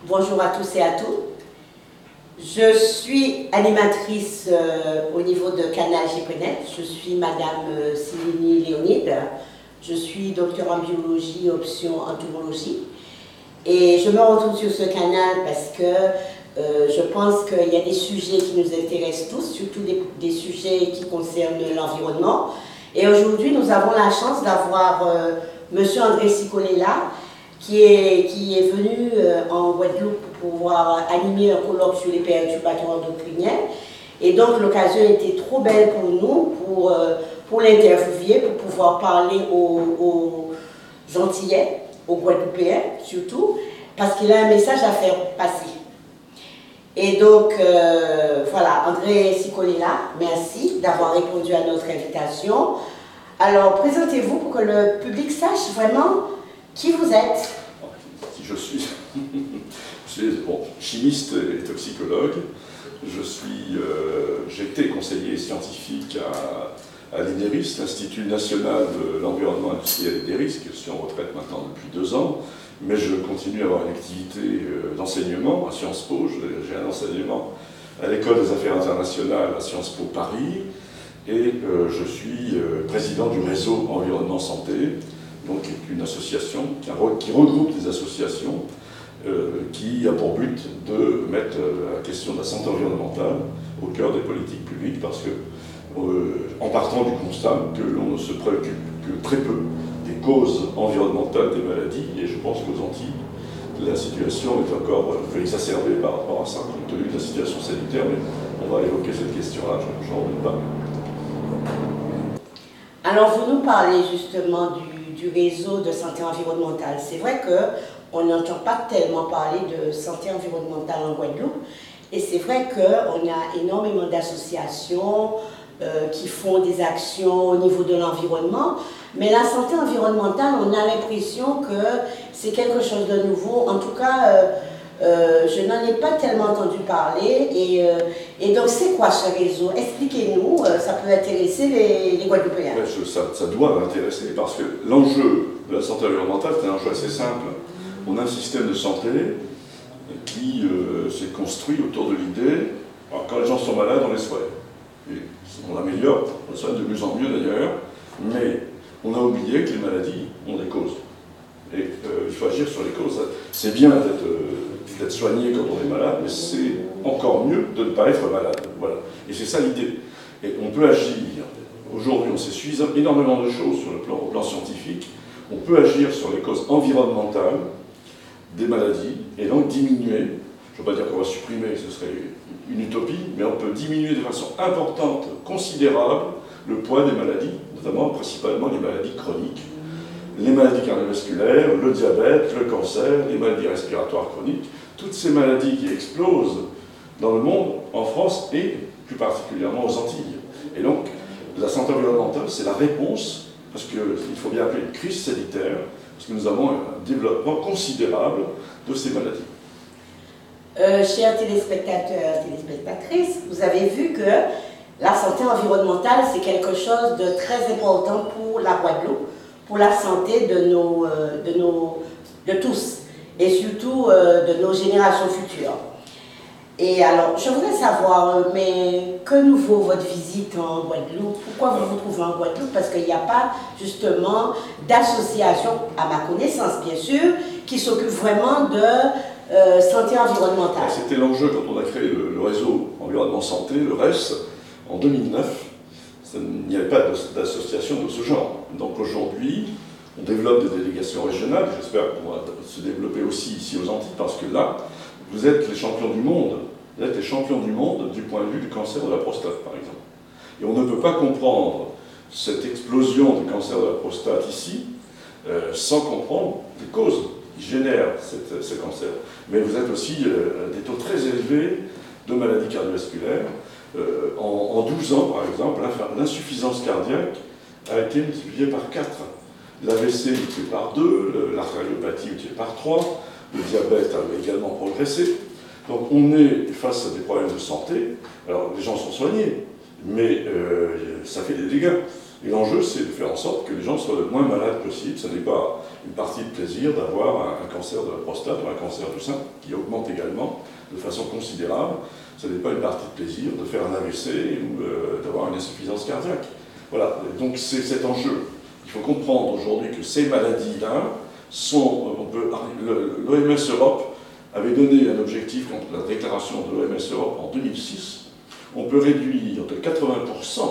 Bonjour à tous et à toutes. Je suis animatrice au niveau de Canal GPNet. Je suis Madame Céline Léonide. Je suis docteur en biologie, option entomologie. Et je me retrouve sur ce canal parce que je pense qu'il y a des sujets qui nous intéressent tous, surtout des sujets qui concernent l'environnement. Et aujourd'hui, nous avons la chance d'avoir Monsieur André Sicolella, qui est venu en Guadeloupe pour pouvoir animer un colloque sur les perturbateurs endocriniens. Et donc l'occasion était trop belle pour nous, pour l'interviewer, pour pouvoir parler aux Antillais, aux Guadeloupéens surtout, parce qu'il a un message à faire passer. Et donc, voilà, André Sicolella, merci d'avoir répondu à notre invitation. Alors, présentez-vous pour que le public sache vraiment qui vous êtes. Qui je suis chimiste et toxicologue. J'ai été conseiller scientifique à l'INERIS, l'Institut national de l'environnement industriel et des risques. Je suis en retraite maintenant depuis 2 ans. Mais je continue à avoir une activité d'enseignement à Sciences Po. J'ai un enseignement à l'École des Affaires internationales à Sciences Po Paris. Et je suis président du réseau Environnement Santé, donc une association qui regroupe des associations qui a pour but de mettre la question de la santé environnementale au cœur des politiques publiques, parce que, en partant du constat que l'on ne se préoccupe que très peu des causes environnementales des maladies, et je pense qu'aux Antilles, la situation est encore exacerbée par rapport à ça, compte tenu de la situation sanitaire, mais on va évoquer cette question-là, je n'en doute pas. Alors, vous nous parlez justement du réseau de santé environnementale. C'est vrai qu'on n'entend pas tellement parler de santé environnementale en Guadeloupe, et c'est vrai qu'on a énormément d'associations qui font des actions au niveau de l'environnement, mais la santé environnementale, on a l'impression que c'est quelque chose de nouveau. En tout cas, je n'en ai pas tellement entendu parler. Et donc, c'est quoi ce réseau? Expliquez-nous, ça peut intéresser les Guadeloupéens. Ça doit intéresser, parce que l'enjeu de la santé environnementale, c'est un enjeu assez simple. On a un système de santé qui s'est construit autour de l'idée, quand les gens sont malades, on les soigne. Et on l'améliore, on les soigne de mieux en mieux d'ailleurs, mais on a oublié que les maladies ont des causes. Et il faut agir sur les causes. C'est bien d'être soigné quand on est malade, mais c'est encore mieux de ne pas être malade. Voilà. Et c'est ça l'idée. Et on peut agir. Aujourd'hui, on sait énormément de choses au plan scientifique. On peut agir sur les causes environnementales des maladies et donc diminuer. Je ne veux pas dire qu'on va supprimer, ce serait une utopie, mais on peut diminuer de façon importante, considérable, le poids des maladies, notamment principalement les maladies chroniques, les maladies cardiovasculaires, le diabète, le cancer, les maladies respiratoires chroniques, toutes ces maladies qui explosent dans le monde, en France et plus particulièrement aux Antilles. Et donc, la santé environnementale, c'est la réponse, parce qu'il faut bien appeler une crise sanitaire, parce que nous avons un développement considérable de ces maladies. Chers téléspectateurs, téléspectatrices, vous avez vu que la santé environnementale, c'est quelque chose de très important pour la Guadeloupe, pour la santé de tous, et surtout de nos générations futures. Et alors, je voudrais savoir, mais que nous vaut votre visite en Guadeloupe? Pourquoi vous vous trouvez en Guadeloupe? Parce qu'il n'y a pas, justement, d'association, à ma connaissance, bien sûr, qui s'occupe vraiment de santé environnementale. C'était l'enjeu quand on a créé le réseau Environnement Santé, le RES, en 2009. Il n'y avait pas d'association de ce genre. Donc aujourd'hui, on développe des délégations régionales. J'espère qu'on va se développer aussi ici aux Antilles, parce que là, vous êtes les champions du monde. Vous êtes les champions du monde du point de vue du cancer de la prostate, par exemple. Et on ne peut pas comprendre cette explosion du cancer de la prostate ici sans comprendre les causes qui génèrent ce cancer. Mais vous êtes aussi des taux très élevés de maladies cardiovasculaires. En 12 ans, par exemple, l'insuffisance cardiaque a été multipliée par 4. L'AVC multiplié par 2, l'artériopathie multipliée par 3, le diabète a également progressé. Donc on est face à des problèmes de santé. Alors les gens sont soignés, mais ça fait des dégâts. Et l'enjeu, c'est de faire en sorte que les gens soient le moins malades possible. Ce n'est pas une partie de plaisir d'avoir un cancer de la prostate ou un cancer du sein qui augmente également de façon considérable. Ce n'est pas une partie de plaisir de faire un AVC ou d'avoir une insuffisance cardiaque. Voilà, donc c'est cet enjeu. Il faut comprendre aujourd'hui que ces maladies-là sont... L'OMS Europe avait donné un objectif contre la déclaration de l'OMS Europe en 2006. On peut réduire de 80%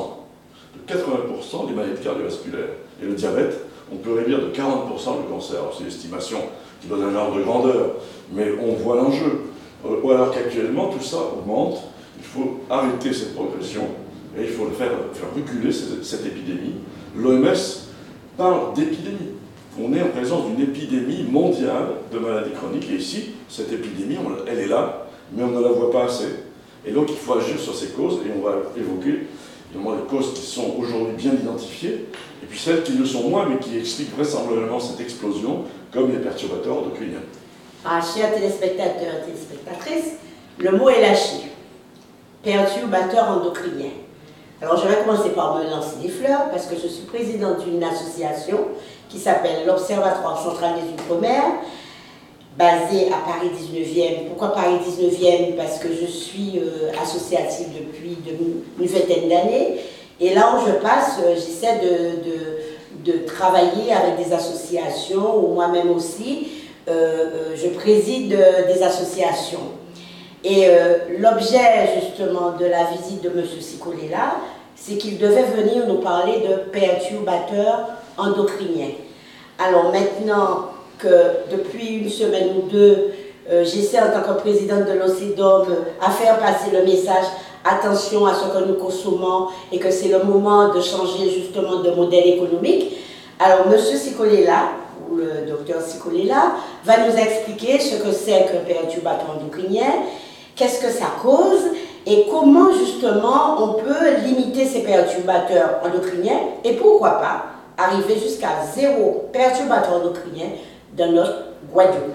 les maladies cardiovasculaires. Et le diabète, on peut réduire de 40% le cancer. C'est l'estimation qui donne un ordre de grandeur, mais on voit l'enjeu. Ou alors qu'actuellement, tout ça augmente. Il faut arrêter cette progression et il faut faire reculer cette épidémie. L'OMS parle d'épidémie. On est en présence d'une épidémie mondiale de maladies chroniques. Et ici, cette épidémie, elle est là, mais on ne la voit pas assez. Et donc, il faut agir sur ces causes, et on va évoquer évidemment les causes qui sont aujourd'hui bien identifiées, et puis celles qui le sont moins, mais qui expliquent vraisemblablement cette explosion, comme les perturbateurs endocriniens. Ah, chers téléspectateurs et téléspectatrices, le mot est lâché. Perturbateur endocrinien. Alors, je vais commencer par me lancer des fleurs, parce que je suis présidente d'une association qui s'appelle l'Observatoire central des Outre-mer, basé à Paris 19e. Pourquoi Paris 19e? Parce que je suis associative depuis une vingtaine d'années. Et là où je passe, j'essaie de travailler avec des associations, ou moi-même aussi, je préside des associations. Et l'objet justement de la visite de M. Sikolela, c'est qu'il devait venir nous parler de perturbateurs endocriniens. Alors maintenant que depuis une semaine ou deux, j'essaie en tant que présidente de l'OCDOM à faire passer le message attention à ce que nous consommons et que c'est le moment de changer justement de modèle économique. Alors M. Sikolela, ou le docteur Sikolela, va nous expliquer ce que c'est qu'un perturbateur endocrinien, qu'est-ce que ça cause et comment justement on peut limiter ces perturbateurs endocriniens et pourquoi pas arriver jusqu'à 0 perturbateur endocrinien dans notre Guadeloupe.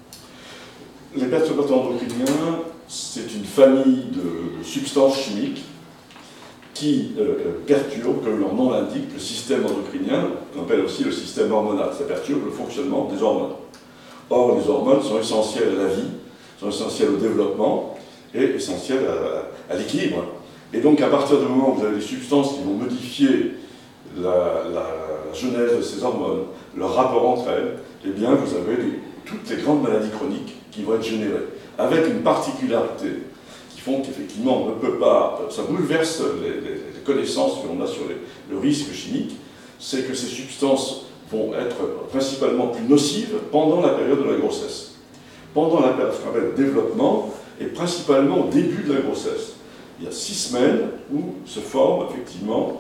Les perturbateurs endocriniens, c'est une famille de substances chimiques qui perturbent, comme leur nom l'indique, le système endocrinien, qu'on appelle aussi le système hormonal. Ça perturbe le fonctionnement des hormones. Or, les hormones sont essentielles à la vie, sont essentielles au développement et essentielles à l'équilibre. Et donc, à partir du moment où vous avez des substances qui vont modifier la genèse de ces hormones, leur rapport entre elles, eh bien, vous avez toutes les grandes maladies chroniques qui vont être générées, avec une particularité qui font qu'effectivement, on ne peut pas, ça bouleverse les connaissances que l'on a sur le risque chimique, c'est que ces substances vont être principalement plus nocives pendant la période de la grossesse. Pendant la période, ce qu'on appelle le développement, et principalement au début de la grossesse. Il y a 6 semaines où se forment effectivement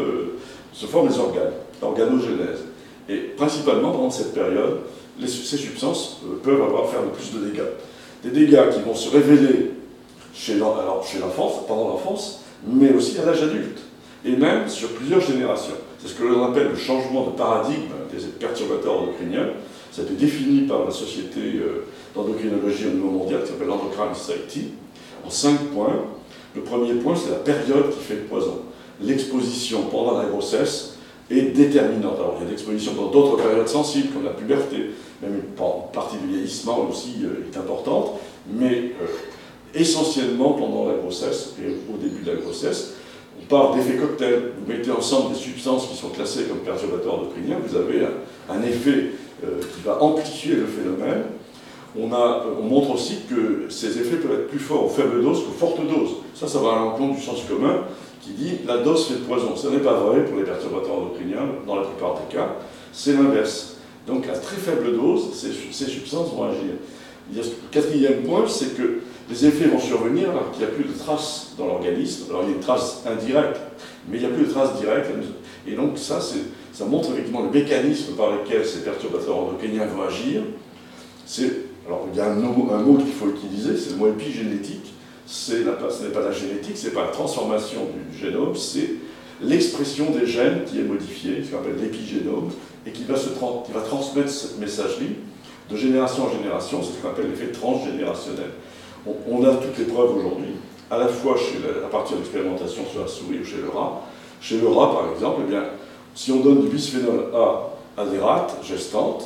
les organes, l'organogénèse. Et principalement pendant cette période, ces substances peuvent faire le plus de dégâts. Des dégâts qui vont se révéler chez l'enfance, pendant l'enfance, mais aussi à l'âge adulte, et même sur plusieurs générations. C'est ce que l'on appelle le changement de paradigme des perturbateurs endocriniens. Ça a été défini par la Société d'endocrinologie au niveau mondial, qui s'appelle l'Endocrine Society, en 5 points. Le premier point, c'est la période qui fait le poison. L'exposition pendant la grossesse est déterminante. Alors, il y a l'exposition dans d'autres périodes sensibles, comme la puberté, même une partie du vieillissement aussi est importante, mais essentiellement pendant la grossesse et au début de la grossesse. On parle d'effet cocktail. Vous mettez ensemble des substances qui sont classées comme perturbateurs endocriniens, vous avez un effet qui va amplifier le phénomène. On montre aussi que ces effets peuvent être plus forts aux faibles doses qu'aux fortes doses. Ça va à l'encontre du sens commun qui dit la dose fait le poison. Ce n'est pas vrai pour les perturbateurs endocriniens, dans la plupart des cas, c'est l'inverse. Donc à très faible dose, ces substances vont agir. Le 4e point, c'est que les effets vont survenir alors qu'il n'y a plus de traces dans l'organisme. Alors il y a une trace indirecte, mais il n'y a plus de traces directes. Et donc ça montre effectivement le mécanisme par lequel ces perturbateurs endocriniens vont agir. Alors il y a un mot qu'il faut utiliser, c'est le mot épigénétique. Ce n'est pas la génétique, ce n'est pas la transformation du génome, c'est l'expression des gènes qui est modifiée, ce qu'on appelle l'épigénome, et qui va transmettre cette messagerie de génération en génération, c'est ce qu'on appelle l'effet transgénérationnel. On a toutes les preuves aujourd'hui, à la fois à partir de l'expérimentation sur la souris ou chez le rat. Chez le rat, par exemple, eh bien, si on donne du bisphénol A à des rates gestantes,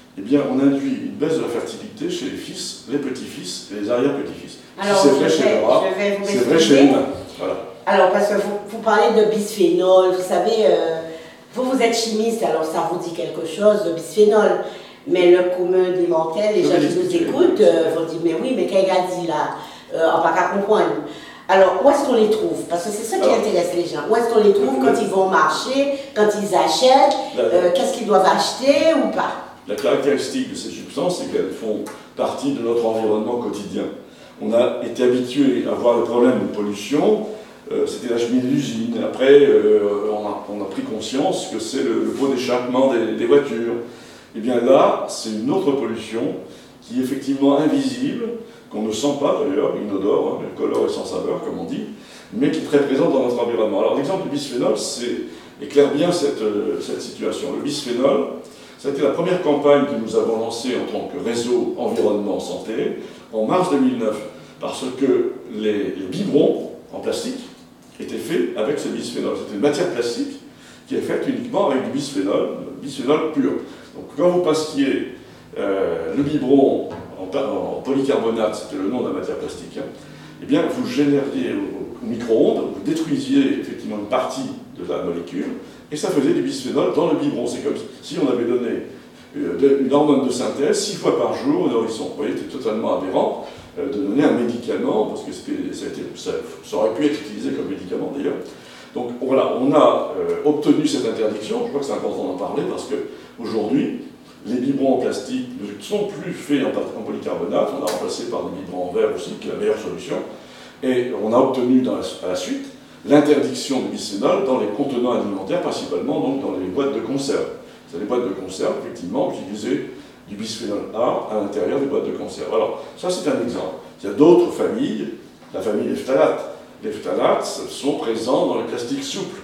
eh bien, on induit une baisse de la fertilité chez les fils, les petits-fils et les arrière-petits-fils. Alors, si c'est vrai chez les rats, c'est vrai chez l'humain. Voilà. Alors, parce que vous parlez de bisphénol, vous savez, vous êtes chimiste, alors ça vous dit quelque chose, de bisphénol. Mais le commun des mortels, les gens qui nous écoutent, vont dire, mais oui, mais qu'est-ce qu'il a dit là? On ne va pas comprendre. Alors, où est-ce qu'on les trouve? Parce que c'est ça qui intéresse les gens. Où est-ce qu'on les trouve quand ils vont au marché, quand ils achètent, qu'est-ce qu'ils doivent acheter ou pas? La caractéristique de ces substances, c'est qu'elles font partie de notre environnement quotidien. On a été habitué à voir le problème de pollution, c'était la cheminée d'usine. Après, on a pris conscience que c'est le pot d'échappement des voitures. Et bien là, c'est une autre pollution qui est effectivement invisible, qu'on ne sent pas d'ailleurs, inodore, incolore et sans saveur, comme on dit, mais qui est très présente dans notre environnement. Alors l'exemple du bisphénol éclaire bien cette situation. Le bisphénol, ça a été la première campagne que nous avons lancée en tant que réseau environnement santé en mars 2009, parce que les biberons en plastique étaient faits avec ce bisphénol. C'était une matière plastique qui est faite uniquement avec du bisphénol pur. Donc quand vous passiez le biberon en polycarbonate, c'était le nom de la matière plastique, eh bien vous génériez au micro-ondes, vous détruisiez effectivement une partie de la molécule, et ça faisait du bisphénol dans le biberon. C'est comme si on avait donné une hormone de synthèse 6 fois par jour au nourrisson. Vous voyez, c'était totalement aberrant de donner un médicament, parce que ça aurait pu être utilisé comme médicament d'ailleurs. Donc voilà, on a obtenu cette interdiction. Je crois que c'est important d'en parler parce qu'aujourd'hui, les biberons en plastique ne sont plus faits en polycarbonate. On a remplacé par des biberons en verre aussi, qui est la meilleure solution. Et on a obtenu à la suite l'interdiction du bisphénol dans les contenants alimentaires, principalement donc dans les boîtes de conserve. C'est les boîtes de conserve, effectivement, utilisaient du bisphénol A à l'intérieur des boîtes de conserve. Alors, ça c'est un exemple. Il y a d'autres familles, la famille des phtalates. Les phtalates sont présents dans les plastiques souples.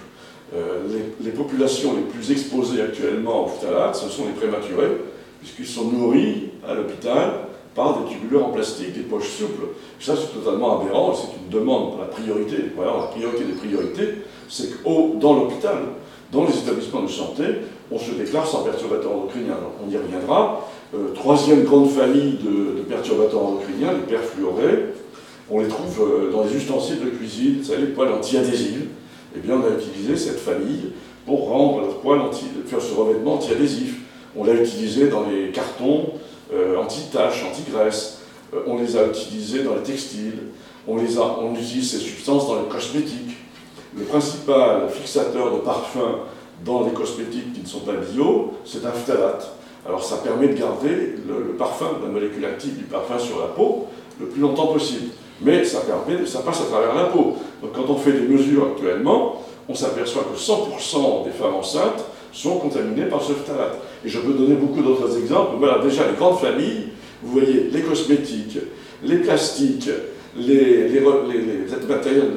Les populations les plus exposées actuellement aux phtalates, ce sont les prématurés, puisqu'ils sont nourris à l'hôpital par des tubuleurs en plastique, des poches souples. Ça, c'est totalement aberrant, et c'est une demande pour la priorité. Voilà, la priorité des priorités, c'est que dans l'hôpital, dans les établissements de santé, on se déclare sans perturbateurs endocriniens. Alors, on y reviendra. Troisième grande famille de perturbateurs endocriniens, les perfluorés. On les trouve dans les ustensiles de cuisine, vous savez, les poêles anti-adhésives. Eh bien, on a utilisé cette famille pour rendre leur poêle, faire ce revêtement anti-adhésif. On l'a utilisé dans les cartons anti-taches, anti-graisse. On les a utilisés dans les textiles. On utilise ces substances dans les cosmétiques. Le principal fixateur de parfum dans les cosmétiques qui ne sont pas bio, c'est un phtalate. Alors, ça permet de garder le parfum, la molécule active du parfum sur la peau le plus longtemps possible. Mais ça passe à travers la peau. Donc quand on fait des mesures actuellement, on s'aperçoit que 100% des femmes enceintes sont contaminées par ce phtalate. Et je peux donner beaucoup d'autres exemples. Voilà, déjà, les grandes familles, vous voyez, les cosmétiques, les plastiques, les matériels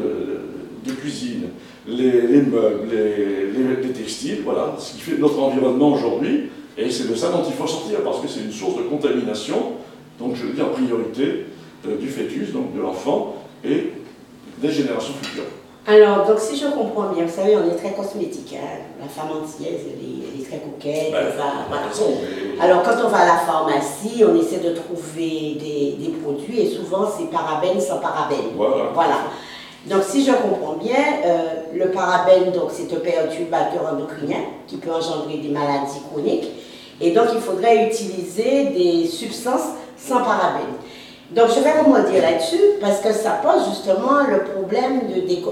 de cuisine, les meubles, les textiles, voilà, ce qui fait notre environnement aujourd'hui. Et c'est de ça dont il faut sortir, parce que c'est une source de contamination, donc je le dis en priorité, du fœtus, donc de l'enfant, et des générations futures. Alors, donc si je comprends bien, vous savez, on est très cosmétique, hein? La femme antillaise, elle est très coquette. Voilà. Alors, quand on va à la pharmacie, on essaie de trouver des produits, et souvent c'est parabènes sans parabènes. Voilà. Donc, si je comprends bien, le parabène, donc c'est un perturbateur endocrinien qui peut engendrer des maladies chroniques, et donc il faudrait utiliser des substances sans parabènes. Donc je vais rebondir là-dessus parce que ça pose justement le problème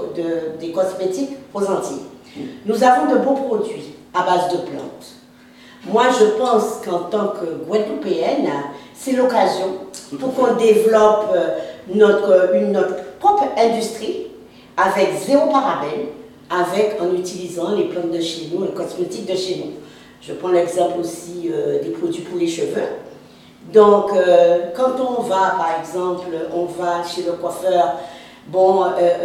des cosmétiques aux Antilles. Nous avons de beaux produits à base de plantes. Moi je pense qu'en tant que Guadeloupéenne, c'est l'occasion pour qu'on développe notre propre industrie avec zéro parabène, en utilisant les plantes de chez nous, les cosmétiques de chez nous. Je prends l'exemple aussi des produits pour les cheveux. Donc, quand on va, par exemple, on va chez le coiffeur, bon,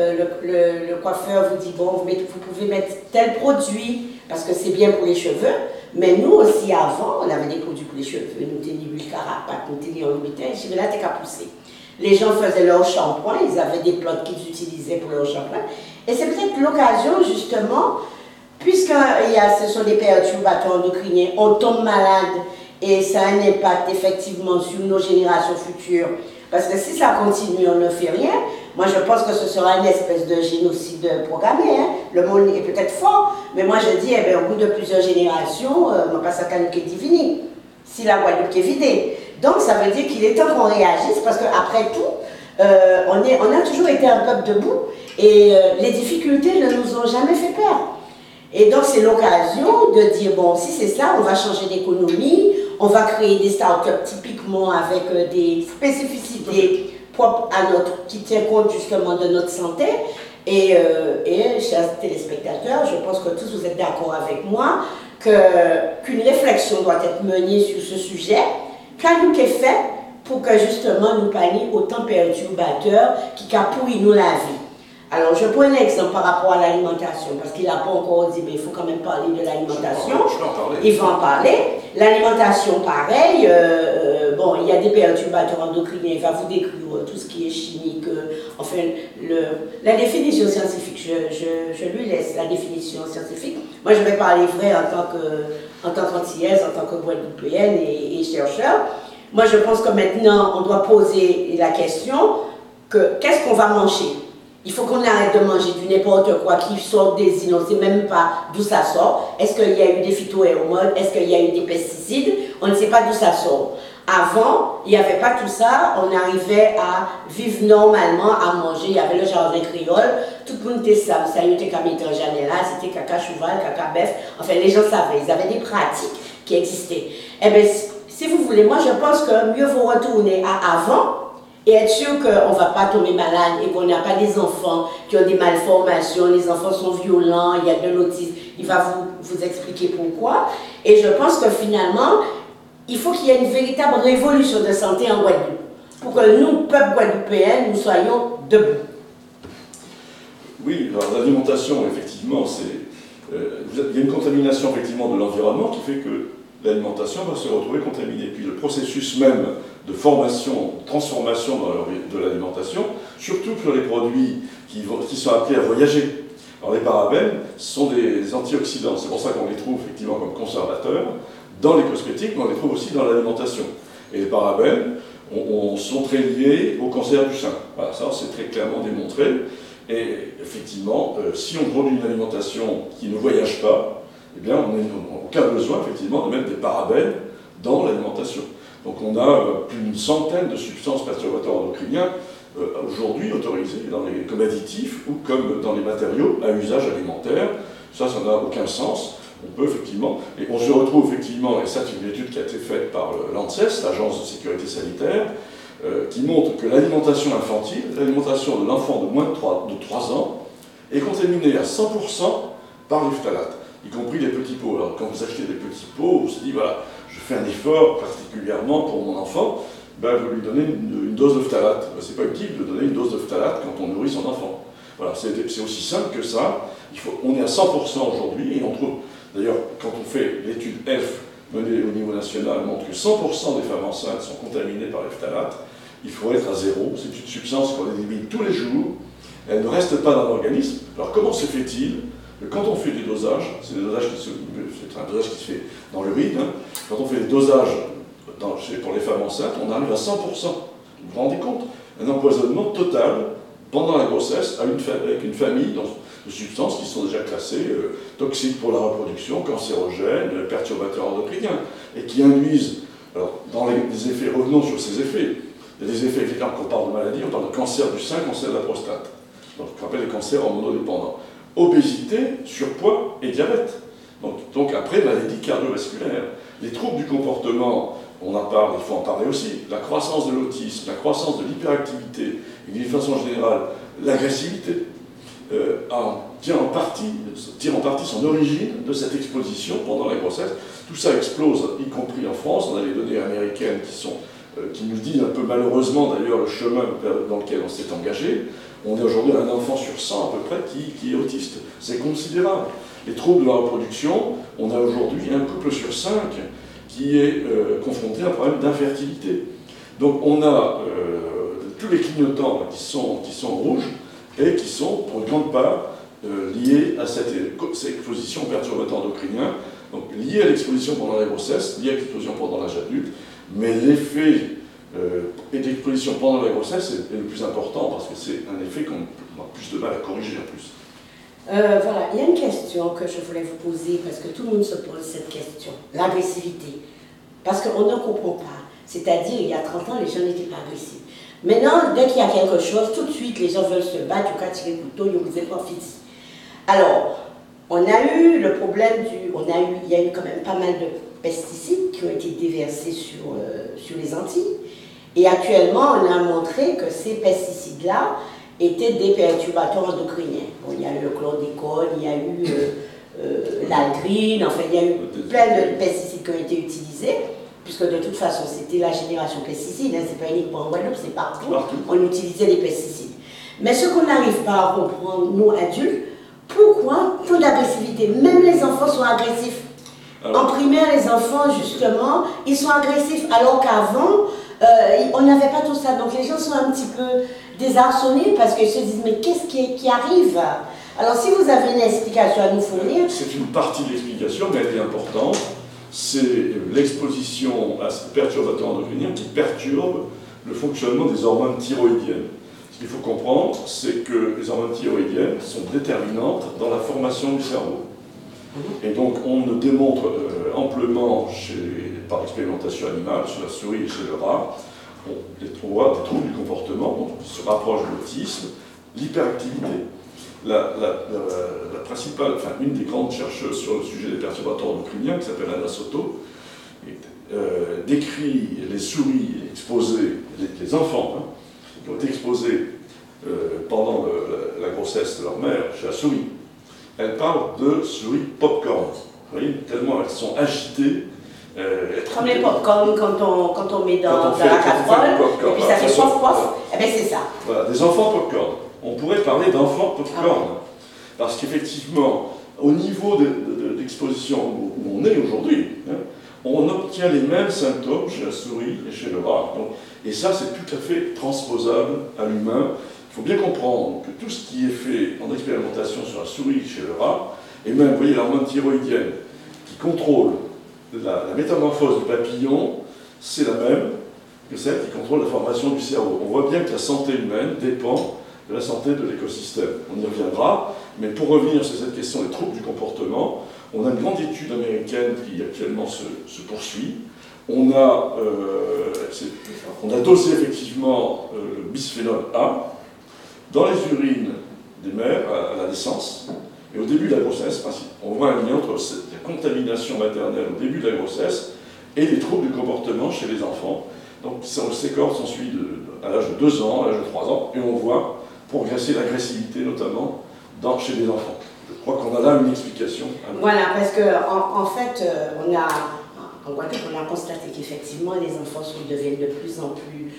le coiffeur vous dit, bon, vous pouvez mettre tel produit, parce que c'est bien pour les cheveux, mais nous aussi, avant, on avait des produits pour les cheveux, nous tenions l'huile carapace, nous tenions le mitin, je vais là, t'es qu'à pousser. Les gens faisaient leur shampoing, ils avaient des plantes qu'ils utilisaient pour leur shampoing, et c'est peut-être l'occasion, justement, puisque ce sont des perturbateurs endocriniens, on tombe malade, et ça a un impact effectivement sur nos générations futures. Parce que si ça continue, on ne fait rien. Moi, je pense que ce sera une espèce de génocide programmé. Hein. Le monde est peut-être fort, mais moi, je dis, eh bien, au bout de plusieurs générations, on passe à Canouké Divini, si la Guadeloupe est vidée. Donc, ça veut dire qu'il est temps qu'on réagisse, parce qu'après tout, on a toujours été un peuple debout, et les difficultés ne nous ont jamais fait peur. Et donc, c'est l'occasion de dire, bon, si c'est ça, on va changer d'économie, on va créer des startups typiquement avec des spécificités propres à notre, qui tient compte justement de notre santé. Et chers téléspectateurs, je pense que tous vous êtes d'accord avec moi qu'une réflexion doit être menée sur ce sujet. Qu'est-ce est fait pour que justement nous parlions autant perturbateurs qui capouillent nous la vie. Alors, je prends un exemple par rapport à l'alimentation, parce qu'il n'a pas encore dit, mais il faut quand même parler de l'alimentation. Il va en parler. L'alimentation, pareil, bon, il y a des perturbateurs endocriniens, il va vous décrire tout ce qui est chimique. Enfin, la définition scientifique, je lui laisse la définition scientifique. Moi, je vais parler vrai en tant qu'antillaise, en tant que guadeloupéenne et chercheur. Moi, je pense que maintenant, on doit poser la question que qu'est-ce qu'on va manger? Il faut qu'on arrête de manger du n'importe quoi qui sort des îles, on ne sait même pas d'où ça sort. Est-ce qu'il y a eu des phytohormones? Est-ce qu'il y a eu des pesticides? On ne sait pas d'où ça sort. Avant, il n'y avait pas tout ça, on arrivait à vivre normalement, à manger. Il y avait le jardin créole, tout le monde était ça. Ça y était qu'à mettre en janela, c'était caca cheval, caca bœuf. Enfin, les gens savaient, ils avaient des pratiques qui existaient. Eh bien, si vous voulez, moi je pense que mieux vaut retourner à avant. Et être sûr qu'on ne va pas tomber malade et qu'on n'a pas des enfants qui ont des malformations, les enfants sont violents, il y a de l'autisme, il va vous expliquer pourquoi. Et je pense que finalement, il faut qu'il y ait une véritable révolution de santé en Guadeloupe, pour que nous, peuple guadeloupéen, nous soyons debout. Oui, alors l'alimentation, effectivement, il y a une contamination effectivement de l'environnement qui fait que l'alimentation va se retrouver contaminée. Puis le processus même de formation, de transformation de l'alimentation, surtout pour les produits qui sont appelés à voyager. Alors les parabènes sont des antioxydants, c'est pour ça qu'on les trouve effectivement comme conservateurs dans les cosmétiques, mais on les trouve aussi dans l'alimentation. Et les parabènes sont très liés au cancer du sein. Voilà, ça c'est très clairement démontré. Et effectivement, si on produit une alimentation qui ne voyage pas, eh bien, on n'a aucun besoin, effectivement, de mettre des parabènes dans l'alimentation. Donc, on a plus d'une centaine de substances perturbateurs endocriniens aujourd'hui autorisées comme additifs ou comme dans les matériaux à usage alimentaire. Ça n'a aucun sens. On peut effectivement, et on se retrouve effectivement, et ça c'est une étude qui a été faite par l'ANSES, l'Agence de sécurité sanitaire, qui montre que l'alimentation infantile, l'alimentation de l'enfant de moins de 3 ans, est contaminée à 100% par les phtalates, y compris les petits pots. Alors quand vous achetez des petits pots, vous vous dites, voilà, je fais un effort particulièrement pour mon enfant, ben, vous lui donnez une dose de phtalate. Ben, c'est pas utile de donner une dose de phtalate quand on nourrit son enfant. Voilà, c'est aussi simple que ça. On est à 100% aujourd'hui, et on trouve, d'ailleurs, quand on fait l'étude ELF menée au niveau national, montre que 100% des femmes enceintes sont contaminées par les phtalates. Il faut être à zéro. C'est une substance qu'on élimine tous les jours. Elle ne reste pas dans l'organisme. Alors comment se fait-il que quand on fait des dosages, c'est un dosage qui se fait dans l'urine, hein, quand on fait des dosages pour les femmes enceintes, on arrive à 100%. Vous vous rendez compte? Un empoisonnement total pendant la grossesse avec une famille de substances qui sont déjà classées toxiques pour la reproduction, cancérogènes, perturbateurs endocriniens, et qui induisent, alors dans les effets, revenons sur ces effets, il y a des effets, quand on parle de maladie, on parle de cancer du sein, cancer de la prostate, donc on appelle les cancers hormonodépendants, obésité, surpoids et diabète. Donc après, maladie cardiovasculaire. Les troubles du comportement, on en parle, il faut en parler aussi, la croissance de l'autisme, la croissance de l'hyperactivité, et d'une façon générale, l'agressivité, tire en partie son origine de cette exposition pendant la grossesse. Tout ça explose, y compris en France. On a les données américaines qui nous disent un peu malheureusement d'ailleurs le chemin dans lequel on s'est engagé. On est aujourd'hui un enfant sur 100 à peu près qui est autiste. C'est considérable. Les troubles de la reproduction, on a aujourd'hui un couple sur 5 qui est confronté à un problème d'infertilité. Donc on a tous les clignotants qui sont rouges et qui sont pour une grande part liées à cette exposition aux perturbateurs endocriniens, donc liées à l'exposition pendant la grossesse, liées à l'exposition pendant l'âge adulte, mais l'effet d'exposition pendant la grossesse est le plus important parce que c'est un effet qu'on a plus de mal à corriger en plus. Voilà, il y a une question que je voulais vous poser parce que tout le monde se pose cette question, l'agressivité. Parce qu'on ne comprend pas. C'est-à-dire, il y a 30 ans, les gens n'étaient pas agressifs. Maintenant, dès qu'il y a quelque chose, tout de suite, les gens veulent se battre, ils ont tirer le couteau, ils vous êtes pas fixe. Alors, on a eu le problème il y a eu quand même pas mal de pesticides qui ont été déversés sur les Antilles. Et actuellement, on a montré que ces pesticides-là étaient des perturbateurs endocriniens. Bon, il y a eu le chlordécone, il y a eu l'aldrine, enfin, il y a eu plein de pesticides qui ont été utilisés. Puisque de toute façon, c'était la génération pesticides, hein, c'est pas uniquement en Guadeloupe, c'est partout, on utilisait les pesticides. Mais ce qu'on n'arrive pas à comprendre, nous adultes, pourquoi tant d'agressivité? Même les enfants sont agressifs. En primaire, les enfants, justement, ils sont agressifs, alors qu'avant, on n'avait pas tout ça. Donc les gens sont un petit peu désarçonnés parce qu'ils se disent, mais qu'est-ce qui arrive? Alors si vous avez une explication à nous fournir... C'est une partie de l'explication, mais elle est importante. C'est l'exposition à ces perturbateurs endocriniens qui perturbe le fonctionnement des hormones thyroïdiennes. Ce qu'il faut comprendre, c'est que les hormones thyroïdiennes sont déterminantes dans la formation du cerveau. Et donc on le démontre amplement par expérimentation animale, sur la souris et chez le rat. On voit des troubles du comportement, donc qui se rapprochent de l'autisme, l'hyperactivité. La principale, enfin une des grandes chercheuses sur le sujet des perturbateurs endocriniens, qui s'appelle Anna Soto, décrit les souris exposées, les enfants qui ont été exposés pendant la grossesse de leur mère chez la souris. Elle parle de souris popcorn, vous voyez, tellement elles sont agitées. Comme les popcorn quand on met dans la casserole, et puis ça fait pof, et bien c'est ça. Voilà, des enfants popcorn. On pourrait parler d'enfants popcorn, parce qu'effectivement, au niveau d'exposition où on est aujourd'hui, on obtient les mêmes symptômes chez la souris et chez le rat. Donc, et ça, c'est tout à fait transposable à l'humain. Il faut bien comprendre que tout ce qui est fait en expérimentation sur la souris et chez le rat, et même, vous voyez, l'hormone thyroïdienne qui contrôle la métamorphose du papillon, c'est la même que celle qui contrôle la formation du cerveau. On voit bien que la santé humaine dépend de la santé de l'écosystème. On y reviendra, mais pour revenir sur cette question des troubles du comportement, on a une grande étude américaine qui actuellement se poursuit. On a dosé effectivement le bisphénol A dans les urines des mères à la naissance et au début de la grossesse. On voit un lien entre la contamination maternelle au début de la grossesse et les troubles du comportement chez les enfants. Donc ces cohortes sont suivies à l'âge de 2 ans, à l'âge de 3 ans, et on voit progresser l'agressivité notamment chez les enfants. Je crois qu'on a là une explication. Voilà, parce qu'en fait, en Guadeloupe, on a constaté qu'effectivement, les enfants deviennent de plus en plus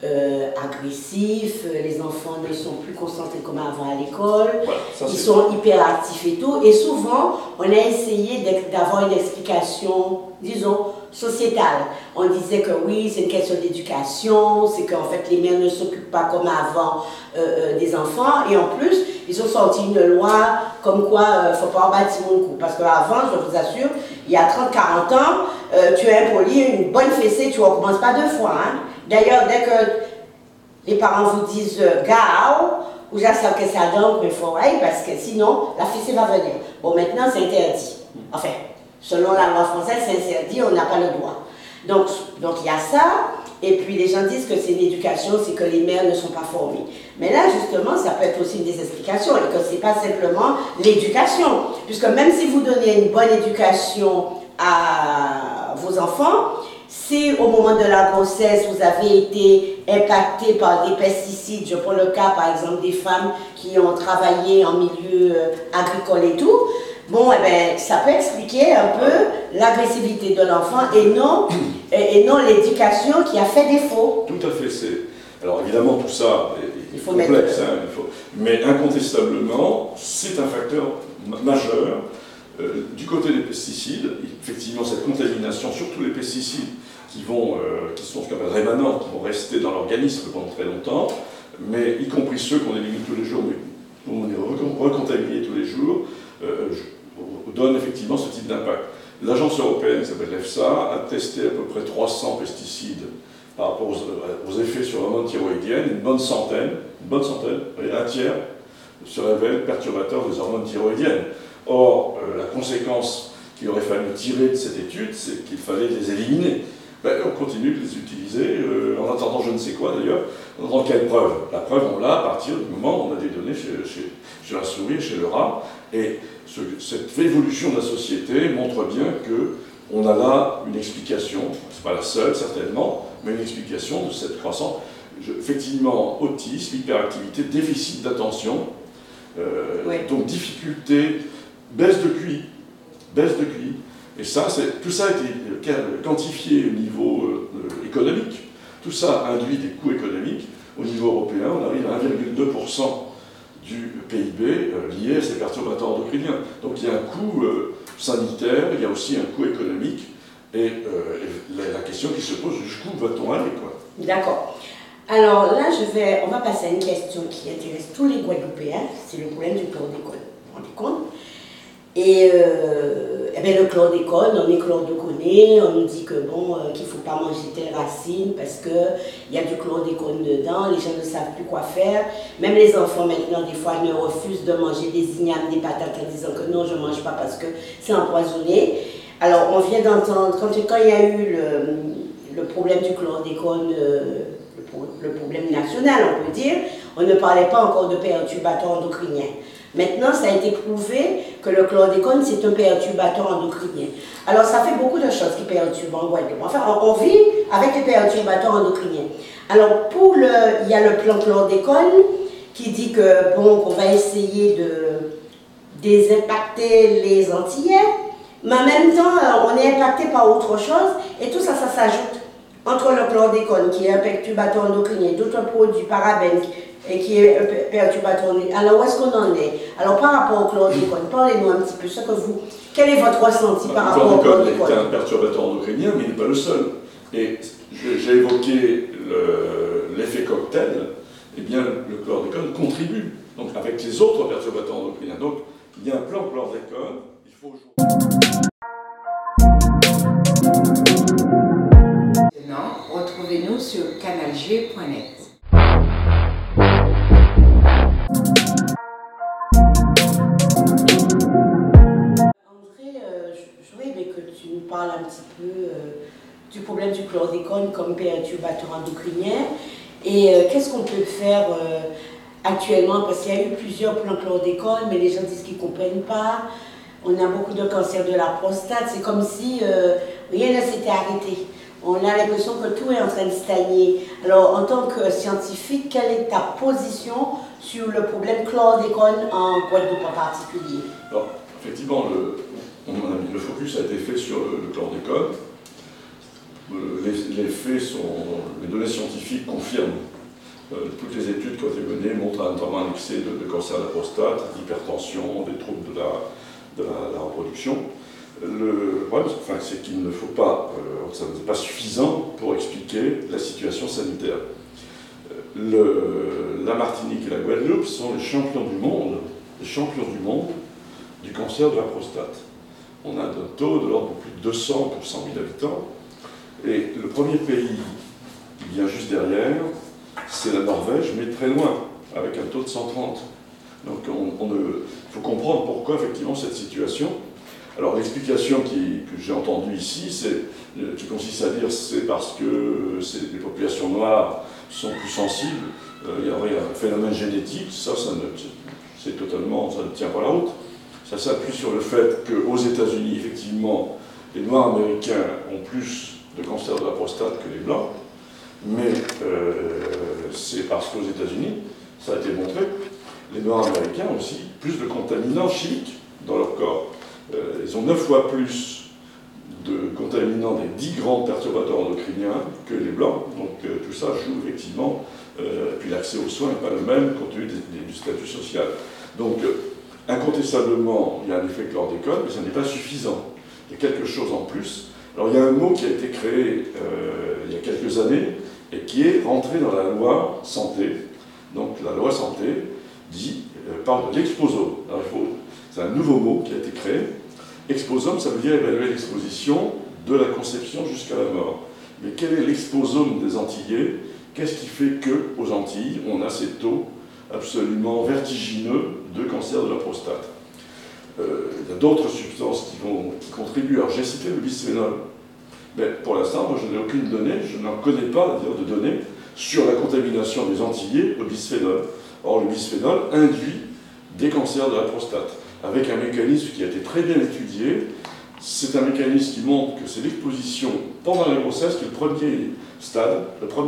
agressifs, les enfants ne sont plus concentrés comme avant à l'école, voilà, ils sont hyperactifs et tout, et souvent, on a essayé d'avoir une explication, disons, sociétale. On disait que oui, c'est une question d'éducation, c'est qu'en fait, les mères ne s'occupent pas comme avant des enfants, et en plus, ils ont sorti une loi comme quoi il ne faut pas en bâtir mon cou. Parce qu'avant, je vous assure, il y a 30-40 ans, tu es impoli, une bonne fessée, tu ne recommences pas 2 fois. Hein. D'ailleurs, dès que les parents vous disent gao, vous savez que ça donne, mais il faut aller parce que sinon, la fessée va venir. Bon, maintenant, c'est interdit. Enfin, selon la loi française, c'est interdit, on n'a pas le droit. Donc il y a ça. Et puis les gens disent que c'est une éducation, c'est que les mères ne sont pas formées. Mais là, justement, ça peut être aussi une des explications, et que ce n'est pas simplement l'éducation. Puisque même si vous donnez une bonne éducation à vos enfants, si au moment de la grossesse, vous avez été impacté par des pesticides, je prends le cas par exemple des femmes qui ont travaillé en milieu agricole et tout, bon, eh ben, ça peut expliquer un peu l'agressivité de l'enfant et non l'éducation qui a fait défaut. Tout à fait. Alors évidemment, tout ça est complexe, mais incontestablement, c'est un facteur majeur. Du côté des pesticides, effectivement, cette contamination, surtout les pesticides qui sont ce qu'on appelle rémanents, qui vont rester dans l'organisme pendant très longtemps, mais y compris ceux qu'on élimine tous les jours, mais où on est recontaminé tous les jours, donne effectivement ce type d'impact. L'agence européenne, qui s'appelle l'EFSA, a testé à peu près 300 pesticides par rapport aux effets sur l'hormone thyroïdienne, une bonne centaine, et un tiers se révèle perturbateur des hormones thyroïdiennes. Or, la conséquence qu'il aurait fallu tirer de cette étude, c'est qu'il fallait les éliminer. Ben, on continue de les utiliser, en attendant je ne sais quoi d'ailleurs, en attendant quelle preuve. La preuve, on l'a à partir du moment où on a des données chez la souris et chez le rat, et cette évolution de la société montre bien qu'on a là une explication, c'est pas la seule certainement, mais une explication de cette croissance. Effectivement, autisme, hyperactivité, déficit d'attention, donc difficulté, baisse de QI. Et ça, tout ça a été quantifié au niveau économique. Tout ça induit des coûts économiques. Au niveau européen, on arrive à 1,2% du PIB lié à ces perturbateurs endocriniens. Donc il y a un coût sanitaire, il y a aussi un coût économique. Et la question qui se pose, jusqu'où va-t-on aller, quoi? D'accord. Alors là, on va passer à une question qui intéresse tous les Guadeloupéens, c'est le problème du chlordécone. Vous vous rendez compte? Et le chlordécone, on est chlordéconé, on nous dit que bon, qu'il ne faut pas manger telle racine parce qu'il y a du chlordécone dedans, les gens ne savent plus quoi faire. Même les enfants maintenant, des fois, ne refusent de manger des ignames, des patates en disant que non, je ne mange pas parce que c'est empoisonné. Alors, on vient d'entendre, quand il y a eu le problème du chlordécone, le problème national, on peut dire, on ne parlait pas encore de perturbateurs endocriniens. Maintenant, ça a été prouvé que le chlordécone, c'est un perturbateur endocrinien. Alors, ça fait beaucoup de choses qui perturbent en Guadeloupe. Enfin, on vit avec les perturbateurs endocriniens. Alors, il y a le plan chlordécone qui dit que, bon, qu'on va essayer de désimpacter les Antillais, mais en même temps, on est impacté par autre chose, et tout ça, ça s'ajoute. Entre le chlordécone, qui est un perturbateur endocrinien, d'autres produits, parabènes, et qui est un perturbateur endocrinien. Alors, où est-ce qu'on en est? Alors, par rapport au chlordécone, parlez-nous un petit peu, quel est votre ressenti par rapport au chlordécone? Le chlordécone est un perturbateur endocrinien, mais il n'est pas le seul. Et j'ai évoqué l'effet cocktail, eh bien, le chlordécone contribue, donc avec les autres perturbateurs endocriniens. Donc, il y a un plan chlordécone, il faut jouer. Maintenant, retrouvez-nous sur canalg.net. André, j'aurais aimé que tu nous parles un petit peu du problème du chlordécone comme perturbateur endocrinien et qu'est-ce qu'on peut faire actuellement, parce qu'il y a eu plusieurs plans chlordécone, mais les gens disent qu'ils ne comprennent pas. On a beaucoup de cancers de la prostate, c'est comme si rien ne s'était arrêté. On a l'impression que tout est en train de stagner. Alors, en tant que scientifique, quelle est ta position sur le problème chlordécone en Guadeloupe en particulier? Alors, effectivement, le focus a été fait sur le chlordécone. Les faits les données scientifiques confirment. Toutes les études qui ont été menées montrent notamment un excès de cancer de la prostate, d'hypertension, des troubles de la reproduction. Le problème, c'est qu'il ne faut pas, ça n'est pas suffisant pour expliquer la situation sanitaire. La Martinique et la Guadeloupe sont les champions du monde du cancer de la prostate. On a un taux de l'ordre de plus de 200 pour 100 000 habitants. Et le premier pays qui vient juste derrière, c'est la Norvège, mais très loin, avec un taux de 130. Donc il faut comprendre pourquoi effectivement cette situation. Alors l'explication que j'ai entendue ici, qui consiste à dire c'est parce que les populations noires sont plus sensibles, il y aurait un phénomène génétique, ça ne tient pas la route. Ça s'appuie sur le fait qu'aux États-Unis, effectivement, les Noirs américains ont plus de cancer de la prostate que les Blancs, mais c'est parce qu'aux États-Unis, ça a été montré, les Noirs américains ont aussi plus de contaminants chimiques dans leur corps. Ils ont 9 fois plus de contaminants des 10 grands perturbateurs endocriniens que les Blancs, donc tout ça joue effectivement, puis l'accès aux soins n'est pas le même compte tenu du statut social. Donc incontestablement, il y a un effet chlordécone, mais ça n'est pas suffisant. Il y a quelque chose en plus. Alors il y a un mot qui a été créé il y a quelques années et qui est rentré dans la loi santé. Donc la loi santé dit parle de l'exposome. C'est un nouveau mot qui a été créé. Exposome, ça veut dire évaluer l'exposition de la conception jusqu'à la mort. Mais quel est l'exposome des Antillais? Qu'est-ce qui fait qu'aux Antilles, on a ces taux absolument vertigineux de cancer de la prostate? Il y a d'autres substances qui contribuent. Alors j'ai cité le bisphénol. Mais pour l'instant, moi je n'ai aucune donnée, je n'en connais pas d'ailleurs de données sur la contamination des Antillais au bisphénol. Or le bisphénol induit des cancers de la prostate, avec un mécanisme qui a été très bien étudié. C'est un mécanisme qui montre que c'est l'exposition pendant la grossesse qui est le premier stade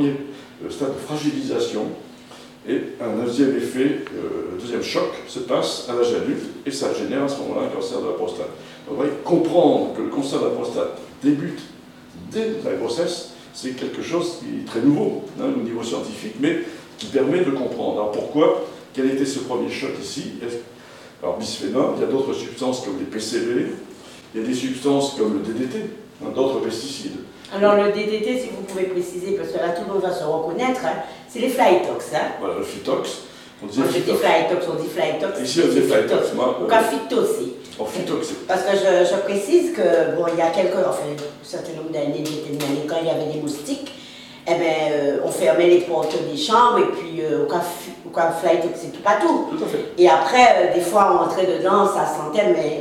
de fragilisation. Et un deuxième effet, deuxième choc se passe à l'âge adulte et ça génère à ce moment-là un cancer de la prostate. Donc vous voyez, comprendre que le cancer de la prostate débute dès la grossesse, c'est quelque chose qui est très nouveau au niveau scientifique, mais qui permet de comprendre. Alors pourquoi? Quel était ce premier choc ici? Alors bisphénol, il y a d'autres substances comme les PCB, il y a des substances comme le DDT, d'autres pesticides. Alors le DDT, si vous pouvez préciser, parce que là tout le monde va se reconnaître, c'est les flytox. Voilà, le phytox. On dit flytox, on dit flytox. Ici on dit flytox. Ou cas phytoxé. Parce que je précise que, bon, il y a un certain nombre d'années, quand il y avait des moustiques, eh ben, on fermait les portes des chambres et puis au cas flytox, c'est tout partout. Tout à fait. Et après, des fois, on entrait dedans, ça sentait, mais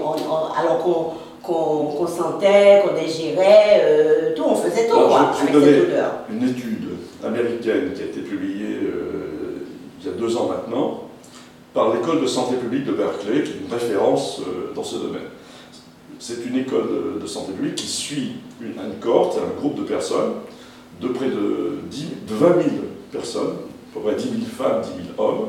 alors qu'on sentait, qu'on ingérait, tout, on faisait tout, quoi, avec cette odeur. Une étude américaine qui a été publiée il y a 2 ans maintenant, par l'école de santé publique de Berkeley, qui est une référence dans ce domaine. C'est une école de santé publique qui suit une cohorte, un groupe de personnes, de près de 20 000 personnes, à peu près 10 000 femmes, 10 000 hommes,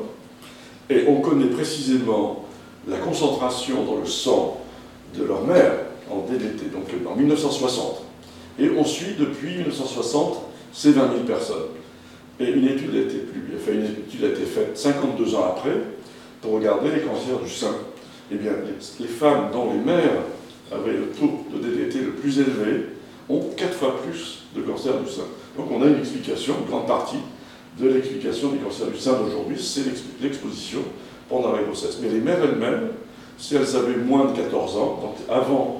et on connaît précisément la concentration dans le sang de leur mère en DDT, donc en 1960. Et on suit depuis 1960 ces 20 000 personnes. Et une étude a été publiée, une étude a été faite 52 ans après, pour regarder les cancers du sein. Eh bien, les femmes dont les mères avaient le taux de DDT le plus élevé ont 4 fois plus de cancers du sein. Donc on a une explication, une grande partie de l'explication du cancer du sein d'aujourd'hui, c'est l'exposition pendant la grossesse. Mais les mères elles-mêmes, si elles avaient moins de 14 ans, donc avant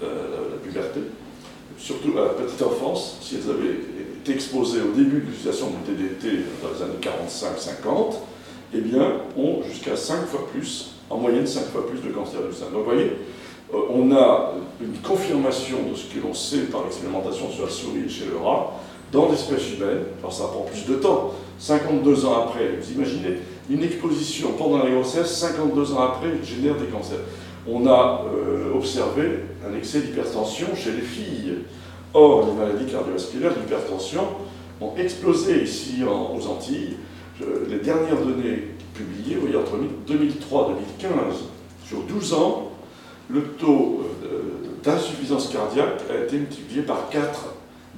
la puberté, surtout à la petite enfance, si elles avaient été exposées au début de l'utilisation du DDT dans les années 45-50, eh bien, ont jusqu'à 5 fois plus, en moyenne 5 fois plus de cancer du sein. Donc vous voyez, on a une confirmation de ce que l'on sait par l'expérimentation sur la souris et chez le rat, dans l'espèce humaine. Alors ça prend plus de temps, 52 ans après, vous imaginez, une exposition pendant la grossesse, 52 ans après, génère des cancers. On a observé un excès d'hypertension chez les filles. Or, les maladies cardiovasculaires, l'hypertension, ont explosé ici aux Antilles. Les dernières données publiées, vous voyez, entre 2003 et 2015, sur 12 ans, le taux d'insuffisance cardiaque a été multiplié par 4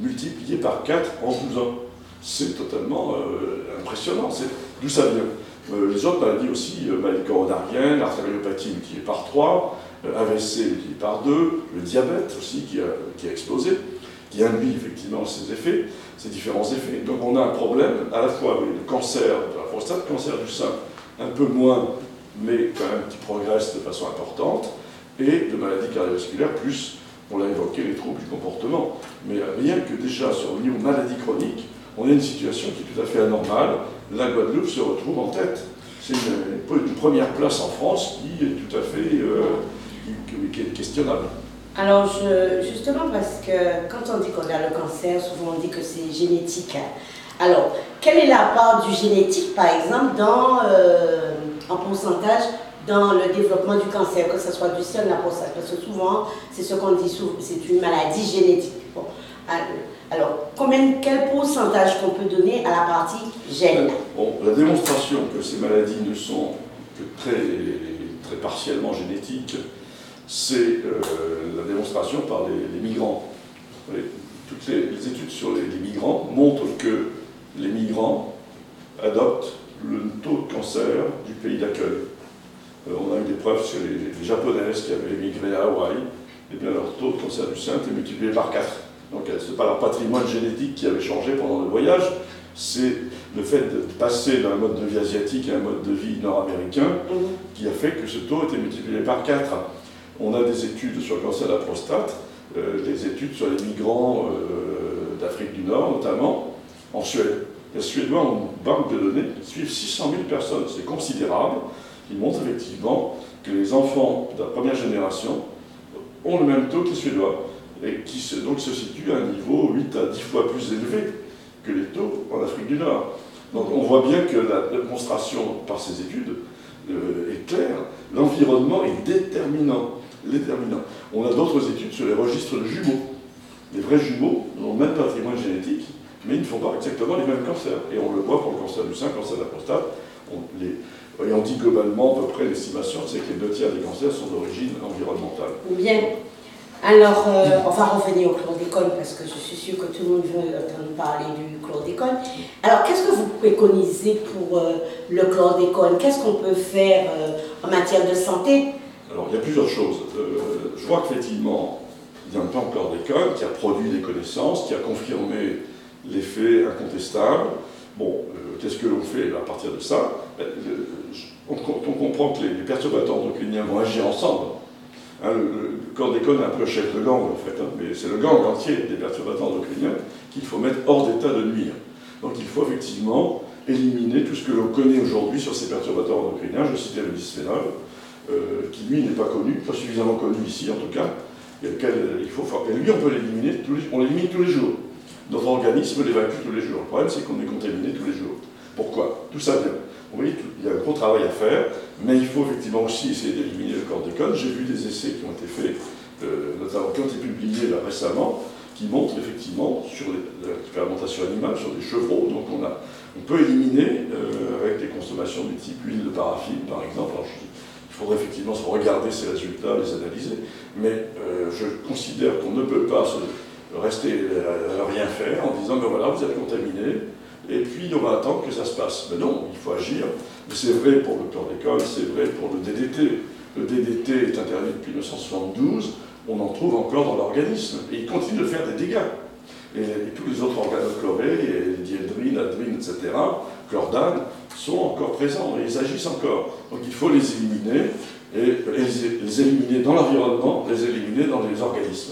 en 12 ans. C'est totalement impressionnant. D'où ça vient? Les autres maladies aussi, maladie coronarienne, l'artériopathie multipliée par 3, AVC multiplié par 2, le diabète aussi qui a explosé, qui induit effectivement ces effets, ces différents effets. Donc on a un problème à la fois avec le cancer de la prostate, le cancer du sein, un peu moins, mais quand même qui progresse de façon importante, et de maladies cardiovasculaires, plus, on l'a évoqué, les troubles du comportement. Mais rien que déjà sur le niveau maladie chronique, on a une situation qui est tout à fait anormale. La Guadeloupe se retrouve en tête. C'est une première place en France qui est tout à fait qui est questionnable. Alors, justement, parce que quand on dit qu'on a le cancer, souvent on dit que c'est génétique. Alors, quelle est la part du génétique, par exemple, en pourcentage dans le développement du cancer, que ce soit du sein de la prostate? Parce que souvent, c'est ce qu'on dit, c'est une maladie génétique. Bon. Alors, quel pourcentage qu'on peut donner à la partie gène? Bon, la démonstration que ces maladies ne sont que très partiellement génétiques, c'est la démonstration par les migrants. Toutes les études sur les migrants montrent que les migrants adoptent le taux de cancer du pays d'accueil. On a eu des preuves sur les japonaises qui avaient émigré à Hawaï, et bien leur taux de cancer du sein était multiplié par 4. Donc ce n'est pas leur patrimoine génétique qui avait changé pendant le voyage, C'est le fait de passer d'un mode de vie asiatique à un mode de vie nord-américain qui a fait que ce taux a été multiplié par 4. On a des études sur le cancer de la prostate, des études sur les migrants d'Afrique du Nord, notamment en Suède. Les Suédois ont une banque de données qui suivent 600 000 personnes, c'est considérable, qui montre effectivement que les enfants de la première génération ont le même taux que les Suédois, et qui donc se situent à un niveau 8 à 10 fois plus élevé que les taux en Afrique du Nord. Donc on voit bien que la démonstration par ces études est claire. L'environnement est déterminant. On a d'autres études sur les registres de jumeaux. Les vrais jumeaux n'ont même pas de patrimoine génétique, mais ils ne font pas exactement les mêmes cancers. Et on le voit pour le cancer du sein, le cancer de la prostate. Et on dit globalement, à peu près, l'estimation, c'est que les 2 tiers des cancers sont d'origine environnementale. Bien. Alors, on va revenir au chlordécone, parce que je suis sûre que tout le monde veut entendre parler du chlordécone. Alors, qu'est-ce que vous préconisez pour le chlordécone? Qu'est-ce qu'on peut faire en matière de santé? Alors, il y a plusieurs choses. Je vois qu'effectivement, il y a un plan chlordécone qui a produit des connaissances, qui a confirmé les faits incontestables. Bon, qu'est-ce que l'on fait à partir de ça? On comprend que les perturbateurs endocriniens vont agir ensemble. Hein, le chlordécone est un peu chef de gang, en fait, hein, mais c'est le gang entier des perturbateurs endocriniens qu'il faut mettre hors d'état de nuire. Donc il faut effectivement éliminer tout ce que l'on connaît aujourd'hui sur ces perturbateurs endocriniens. Je citais le bisphénol, qui lui n'est pas connu, pas suffisamment connu ici en tout cas, et lui on peut l'éliminer, on l'élimine tous les jours. Notre organisme l'évacue tous les jours. Le problème c'est qu'on est contaminé tous les jours. Pourquoi? Tout ça vient. Vous voyez, il y a un gros travail à faire, mais il faut effectivement aussi essayer d'éliminer le chlordécone. J'ai vu des essais qui ont été faits, notamment qui ont été publiés là, récemment, qui montrent effectivement sur la fermentation animale, sur des chevreaux. Donc on peut éliminer avec des consommations du type huile de paraffine, par exemple. Alors, il faudrait effectivement regarder ces résultats, les analyser, mais je considère qu'on ne peut pas rester à rien faire en disant ben voilà, vous êtes contaminé. Et puis on va attendre que ça se passe. Mais non, il faut agir. Mais c'est vrai pour le chlordécone, c'est vrai pour le DDT. Le DDT est interdit depuis 1972, on en trouve encore dans l'organisme. Et il continue de faire des dégâts. Et tous les autres organochlorés, les diéldrines, adrines, etc., chlordane, sont encore présents et ils agissent encore. Donc il faut les éliminer, et les éliminer dans l'environnement, les éliminer dans les organismes.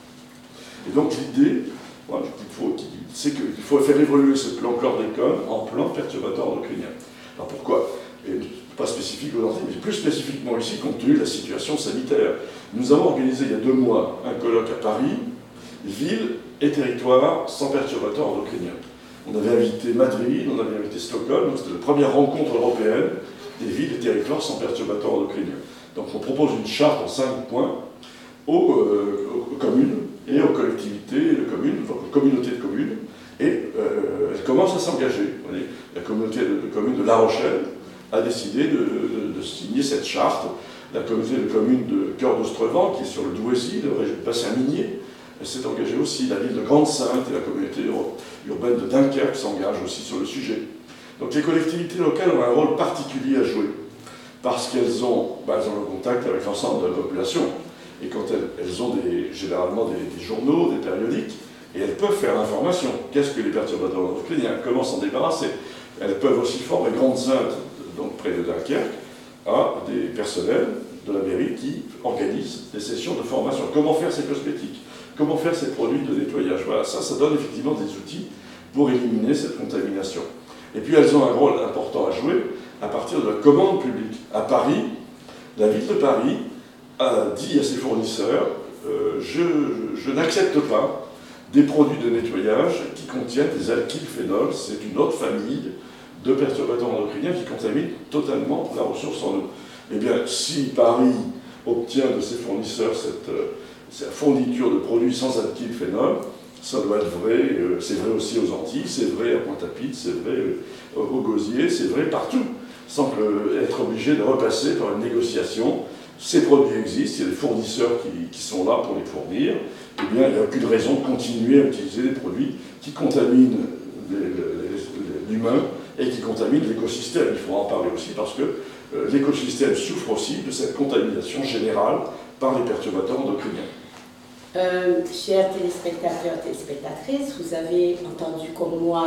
Et donc l'idée, voilà, c'est qu'il faut faire évoluer ce plan chlordécone en plan perturbateur endocrinien. Alors pourquoi? Et pas spécifique aux Antilles, mais plus spécifiquement ici, compte tenu de la situation sanitaire. Nous avons organisé il y a 2 mois un colloque à Paris, ville et territoire sans perturbateur endocrinien. On avait invité Madrid, on avait invité Stockholm, donc c'était la première rencontre européenne des villes et territoires sans perturbateur endocrinien. Donc on propose une charte en 5 points aux communes et aux collectivités de communes, enfin aux communautés de communes, et elle commence à s'engager. La communauté de communes de La Rochelle a décidé de signer cette charte. La communauté de communes de Cœur d'Ostrevent, qui est sur le Douaisis, le bassin minier, s'est engagée aussi. La ville de Grande-Sainte et la communauté urbaine de Dunkerque s'engagent aussi sur le sujet. Donc les collectivités locales ont un rôle particulier à jouer, parce qu'elles ont le contact avec l'ensemble de la population. Et quand elles ont généralement des journaux, des périodiques, et elles peuvent faire l'information. Qu'est-ce que les perturbateurs endocriniens? Comment s'en débarrasser? Elles peuvent aussi former Grande-Sainte, donc près de Dunkerque, à des personnels de la mairie qui organisent des sessions de formation. Comment faire ces cosmétiques? Comment faire ces produits de nettoyage? Voilà, ça donne effectivement des outils pour éliminer cette contamination. Et puis elles ont un rôle important à jouer à partir de la commande publique. À Paris, la ville de Paris a dit à ses fournisseurs je n'accepte pas des produits de nettoyage qui contiennent des alkylphénols, c'est une autre famille de perturbateurs endocriniens qui contaminent totalement la ressource en eau. Eh bien, si Paris obtient de ses fournisseurs cette fourniture de produits sans alkylphénol, ça doit être vrai, c'est vrai aussi aux Antilles, c'est vrai à Pointe-à-Pitre, c'est vrai au Gosier, c'est vrai partout, sans être obligé de repasser par une négociation. Ces produits existent, il y a des fournisseurs qui sont là pour les fournir, eh bien il n'y a aucune raison de continuer à utiliser des produits qui contaminent l'humain et qui contaminent l'écosystème. Il faut en parler aussi parce que l'écosystème souffre aussi de cette contamination générale par les perturbateurs endocriniens. Chers téléspectateurs, téléspectatrices, vous avez entendu comme moi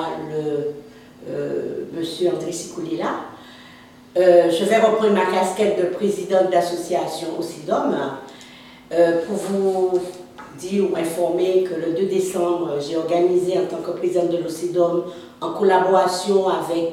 monsieur André Sikoulila. Je vais reprendre ma casquette de présidente d'association OCIDOM pour vous dire ou informer que le 2 décembre, j'ai organisé en tant que présidente de l'OCIDOM, en collaboration avec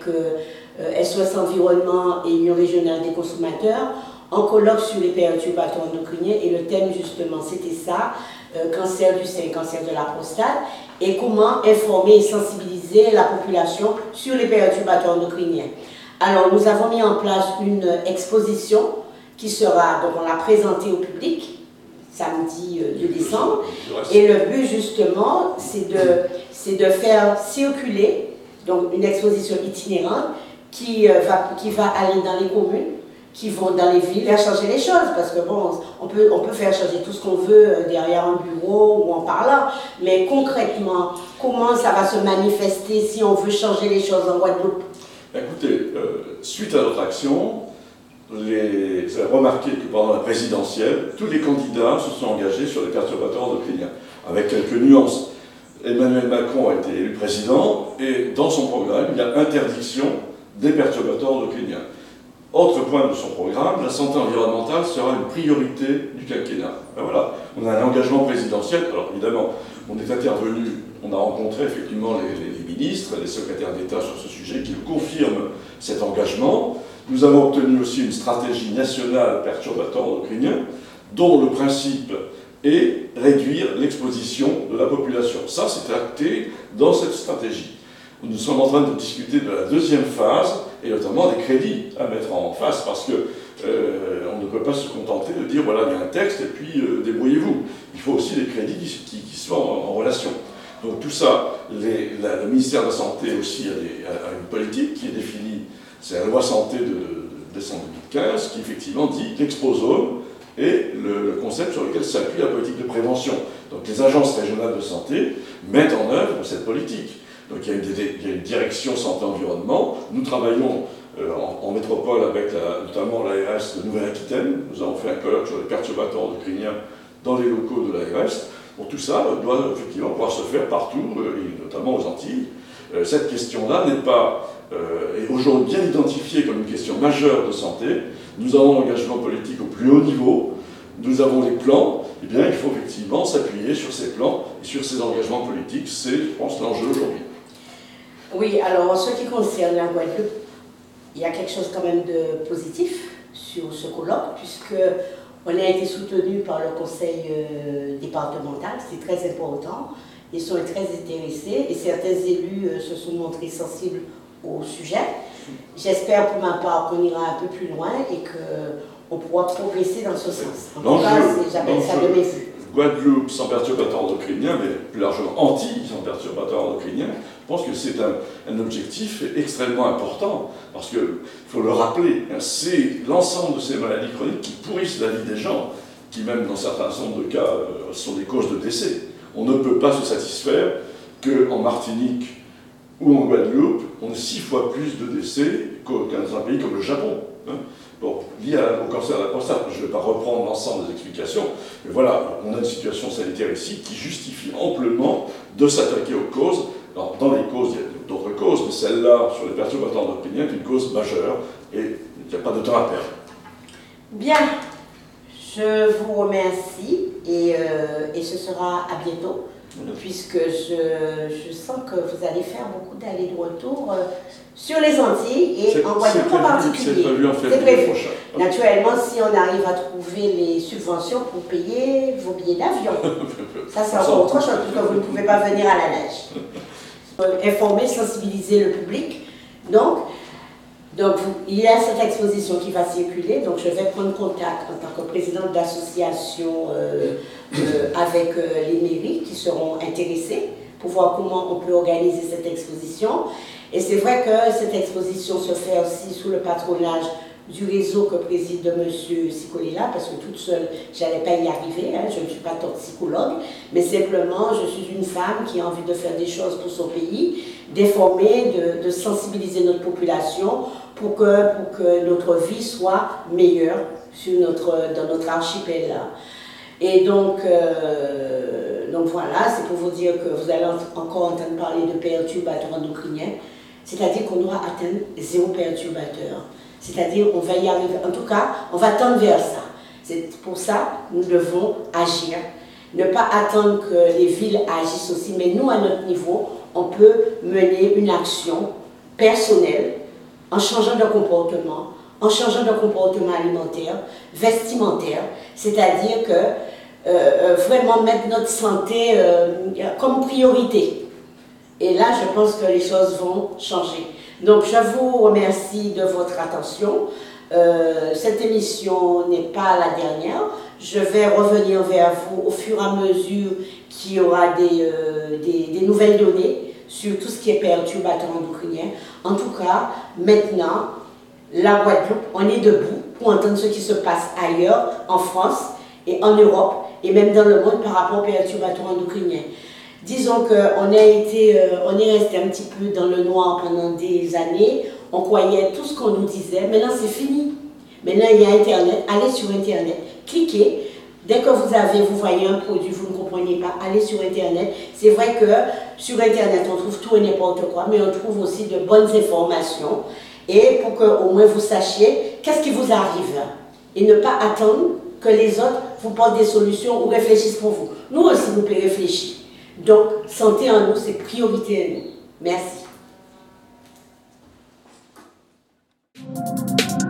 SOS Environnement et Union régionale des consommateurs, un colloque sur les perturbateurs endocriniens, et le thème justement c'était ça, cancer du sein, cancer de la prostate, et comment informer et sensibiliser la population sur les perturbateurs endocriniens. Alors nous avons mis en place une exposition qui sera, donc on l'a présentée au public samedi 2 décembre, et le but justement c'est de faire circuler donc une exposition itinérante qui va aller dans les communes, qui vont dans les villes, faire changer les choses, parce que bon, on peut faire changer tout ce qu'on veut derrière un bureau ou en parlant, mais concrètement, comment ça va se manifester si on veut changer les choses en Guadeloupe? Écoutez, suite à notre action, vous avez remarqué que pendant la présidentielle, tous les candidats se sont engagés sur les perturbateurs endocriniens, avec quelques nuances. Emmanuel Macron a été élu président, et dans son programme, il y a interdiction des perturbateurs endocriniens. Autre point de son programme, la santé environnementale sera une priorité du quinquennat. Ben voilà, on a un engagement présidentiel. Alors évidemment, on est intervenu, on a rencontré effectivement les ministres, les secrétaires d'État sur ce sujet qui confirment cet engagement. Nous avons obtenu aussi une stratégie nationale perturbateur endocrinien dont le principe est réduire l'exposition de la population. Ça, c'est acté dans cette stratégie. Nous sommes en train de discuter de la deuxième phase, et notamment des crédits à mettre en face, parce que on ne peut pas se contenter de dire voilà, il y a un texte et puis débrouillez-vous. Il faut aussi des crédits qui soient en relation. Donc tout ça, le ministère de la Santé aussi a une politique qui est définie, c'est la loi santé de décembre 2015, qui effectivement dit l'exposome et le concept sur lequel s'appuie la politique de prévention. Donc les agences régionales de santé mettent en œuvre cette politique. Donc il y a une direction santé-environnement. Nous travaillons en métropole avec notamment l'ARS de Nouvelle-Aquitaine. Nous avons fait un colloque sur les perturbateurs endocriniens dans les locaux de l'ARS. Bon, tout ça doit effectivement pouvoir se faire partout, et notamment aux Antilles. Cette question-là n'est pas est aujourd'hui bien identifiée comme une question majeure de santé. Nous avons l'engagement politique au plus haut niveau. Nous avons les plans. Eh bien, il faut effectivement s'appuyer sur ces plans et sur ces engagements politiques. C'est, je pense, l'enjeu aujourd'hui. Oui, alors en ce qui concerne la Guadeloupe, il y a quelque chose quand même de positif sur ce colloque, puisque on a été soutenu par le conseil départemental, c'est très important. Ils sont très intéressés et certains élus se sont montrés sensibles au sujet. J'espère pour ma part qu'on ira un peu plus loin et qu'on pourra progresser dans ce sens. En tout cas, j'appelle ça de mes vues. Guadeloupe sans perturbateur endocrinien, mais plus largement Antilles sans perturbateur endocrinien, je pense que c'est un objectif extrêmement important, parce qu'il faut le rappeler, c'est l'ensemble de ces maladies chroniques qui pourrissent la vie des gens, qui même dans certains nombre de cas sont des causes de décès. On ne peut pas se satisfaire qu'en Martinique ou en Guadeloupe, on ait 6 fois plus de décès qu'un pays comme le Japon. Bon, lié au cancer de la prostate, je ne vais pas reprendre l'ensemble des explications, mais voilà, on a une situation sanitaire ici qui justifie amplement de s'attaquer aux causes. Alors, dans les causes, il y a d'autres causes, mais celle-là, sur les perturbateurs endocriniens, est une cause majeure, et il n'y a pas de temps à perdre. Bien, je vous remercie, et ce sera à bientôt, puisque je sens que vous allez faire beaucoup d'allers-retours sur les Antilles et en Guadeloupe en particulier. C'est prévu en février prochain. Naturellement, si on arrive à trouver les subventions pour payer vos billets d'avion. Ça, c'est encore autre chose, parce que vous ne pouvez pas venir à la neige. Informer, sensibiliser le public. Donc, il y a cette exposition qui va circuler, donc je vais prendre contact en tant que présidente d'association avec les mairies qui seront intéressées pour voir comment on peut organiser cette exposition. Et c'est vrai que cette exposition se fait aussi sous le patronage du réseau que préside M. Sikoulila, parce que toute seule, je n'allais pas y arriver, hein, je ne suis pas toxicologue, mais simplement, je suis une femme qui a envie de faire des choses pour son pays, d'informer, de sensibiliser notre population pour que notre vie soit meilleure dans notre archipel. Et donc voilà, c'est pour vous dire que vous allez encore entendre parler de perturbateurs endocriniens, c'est-à-dire qu'on doit atteindre 0 perturbateur. C'est-à-dire on va y arriver, en tout cas, on va tendre vers ça. C'est pour ça que nous devons agir. Ne pas attendre que les villes agissent aussi, mais nous, à notre niveau, on peut mener une action personnelle en changeant de comportement, alimentaire, vestimentaire, c'est-à-dire que vraiment mettre notre santé comme priorité. Et là, je pense que les choses vont changer. Donc, je vous remercie de votre attention. Cette émission n'est pas la dernière. Je vais revenir vers vous au fur et à mesure qu'il y aura des nouvelles données sur tout ce qui est perturbateur endocrinien. En tout cas, maintenant, la Guadeloupe, on est debout pour entendre ce qui se passe ailleurs, en France et en Europe, et même dans le monde par rapport aux perturbateurs endocriniens. Disons qu'on est resté un petit peu dans le noir pendant des années, on croyait tout ce qu'on nous disait, maintenant c'est fini. Maintenant il y a Internet, allez sur Internet, cliquez, dès que vous voyez un produit, vous ne comprenez pas, allez sur Internet. C'est vrai que sur Internet on trouve tout et n'importe quoi, mais on trouve aussi de bonnes informations, et pour que au moins vous sachiez qu'est-ce qui vous arrive, et ne pas attendre que les autres vous portent des solutions ou réfléchissent pour vous. Nous aussi nous pouvons réfléchir. Donc, santé en nous, c'est priorité en nous. Merci.